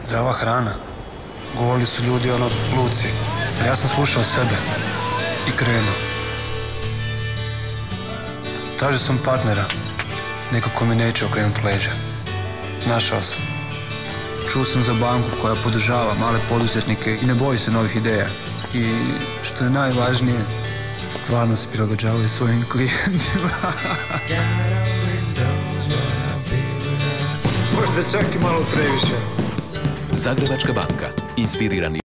Zdrava hrana. Govorili su ljudi luci. Ali ja sam slušao sebe i krenuo. Tražio sam partnera. Neko ko mi neće okrenuti leđa. Našao sam. Čuo sam za banku koja podržava male poduzetnike i ne boji se novih ideja. I što je najvažnije, stvarno se prilagođavaju svojim klijentima. Možda čak i malo previše. Zagrebačka banka. Inspirirani